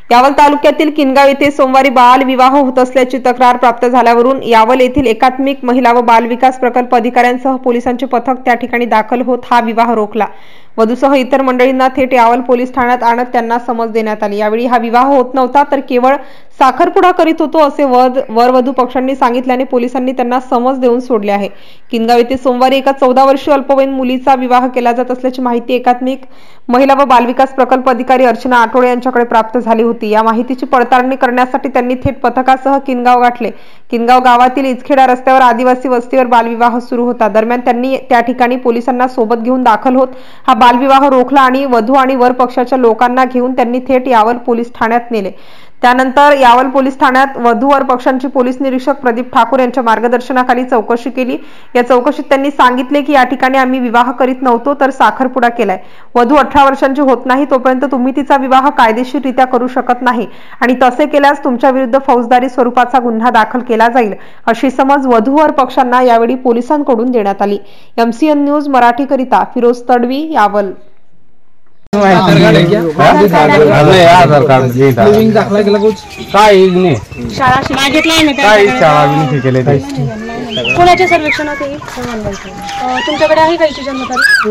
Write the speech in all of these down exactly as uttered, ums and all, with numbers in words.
यावल तालुक्यातील किनगाव येथे सोमवारी बाल विवाह होत असल्याची तक्रार प्राप्त झाल्यावरून यावल येथील एकात्मिक महिला व बाल विकास प्रकल्प अधिकाऱ्यांसह पोलिसांचे पथक त्या ठिकाणी दाखल होत हा विवाह रोखला। वधूसह इतर मंडळींना थेट यावल पोलीस ठाण्यात आणत त्यांना समज देण्यात आली। यावेळी हा विवाह होत नव्हता तर केवळ साखरपुडा करीत होतो असे वध वरवधू पक्षांनी सांगितल्याने पोलिसांनी त्यांना समज देऊन सोडले आहे। किनगाव येथे सोमवारी एका चौदा वर्षीय अल्पवयीन मुलीचा विवाह केला जात असल्याची माहिती एकात्मिक महिला व बाल विकास प्रकल्प अधिकारी अर्चना आठवडे यांच्याकडे प्राप्त झाली होती। या माहितीची पडताळणी करण्यासाठी त्यांनी थेट पथकासह किनगाव गाठले। किनगाव गावातील इचखेडा रस्त्यावर आदिवासी वस्तीवर बालविवाह सुरू होता। दरम्यान त्यांनी त्या ठिकाणी पोलिसांना सोबत घेऊन दाखल होत हा बालविवाह रोखला आणि वधू आणि वर पक्षाच्या लोकांना घेऊन त्यांनी थेट यावल पोलीस ठाण्यात नेले। त्यानंतर यावल पोलीस ठाण्यात वधू वर पक्षांचे पोलीस निरीक्षक प्रदीप ठाकूर यांच्या मार्गदर्शनाखाली चौकशी केली। या चौकशीत त्यांनी सांगितले की या ठिकाणी आम्ही विवाह करीत नव्हतो तर साखरपुडा केलाय। वधू अठरा वर्षांची होत नाही तोपर्यंत तुम्ही तिचा विवाह कायदेशीररित्या करू शकत नाही आणि तसे केल्यास तुमच्या विरुद्ध फौजदारी स्वरूपाचा गुन्हा दाखल केला जाईल अशी समज वधू वर पक्षांना यावेळी पोलिसांकडून देण्यात आली। एमसीएन न्यूज मराठी करिता फिरोज तडवी यावल। आधार कार्ड लिविंग दाखला केला कुछ काय नाही शाळा मागितलाय ना काय शाळा नाही केले ताई कोणाच्या सर्वेक्षणात आहे तुमच्याकडे आहे काहीची जन्मतारीख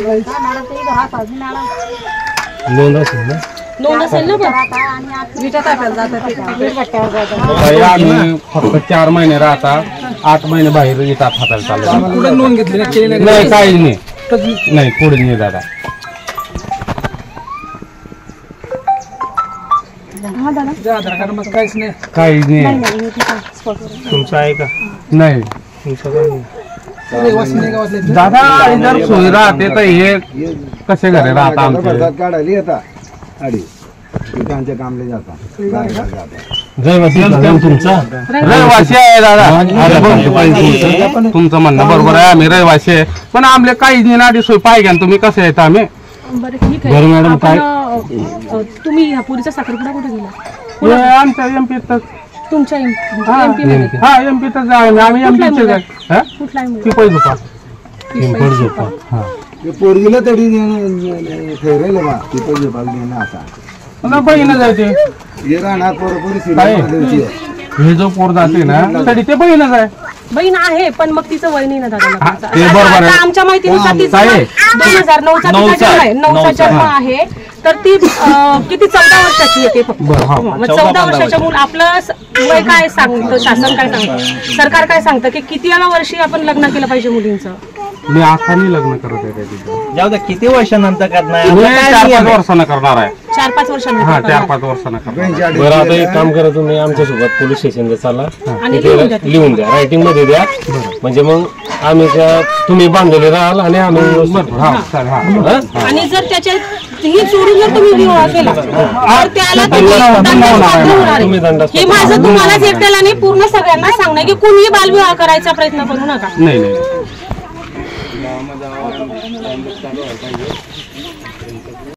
नोंद असेल ना नोंद असेल ना पण आम्ही फक्त चार महिने राहता आठ महिने बाहेर येतात हाताला चालू कुठे नोंद घेतली नाही काही नाही नाही पुढे नाही दादा आधार कार्ड मध्ये काहीच नाही काहीच नाही तुमचं आहे का नाही दादा जर सोय राहते तर हे कसे घरे राहता आमचे काढायला येतात आडी पिकांच्या कामले जातात रहिवासी आहे दादा तुमचं म्हणणं बरोबर आहे आम्ही रहिवासी आहे पण आमले काहीच नाही आधी सोय पाहिजे ना तुम्ही कसं येत आम्ही बरं ठीक आहे मॅडम काय तुम्ही ह्या पुरीचा साखरपुडा कुठे गेला आमच्या एमपी तर तुमच्या एमपी मध्ये हा एमपी तर आम्ही एमपीचे काय कुठला पिपळ झोपा पिपळ झोपा हा पोरगीला तरी ठेवलेलं बा पिपळ झोपा घेणं असा बहीण जायचे हे राहणार पोरपोरी हे जो पोर जाते ना तरी ते बहीणच आहे बहीण आहे पण मग तिचं वय नाही ना दादा ते बरोबर आहे आमच्या माहितीनुसार तिचं दोन हजार नऊ चा जन्म आहे नऊचा जन्म आहे तर ती किती चौदा वर्षाची येते फक्त मग चौदा वर्षाच्या मुलं आपलं वय काय सांगतं शासन काय सांगतं सरकार काय सांगतं की किती वर्षी आपण लग्न केलं पाहिजे मुलींचं मी आखानी लग्न करत आहे जाऊ द्या किती वर्षानंतर करणार चार पाच वर्षांना करणार आहे चार पाच वर्षांना हा चार पाच वर्षांना करणार बरं आता एक काम करा तुम्ही आमच्यासोबत पोलीस स्टेशनला चला लिहून द्या रायटिंग मध्ये द्या म्हणजे मग आम्ही तुम्ही बांधलेले राहाल आणि आम्ही आणि जर त्याच्या ही सोडून जर तुम्ही विवाह केला तर त्याला तुम्ही हे माझं तुम्हालाच एकट्याला नाही पूर्ण सगळ्यांना सांगणं की कोणीही बालविवाह करायचा प्रयत्न करू नका। नाही नाही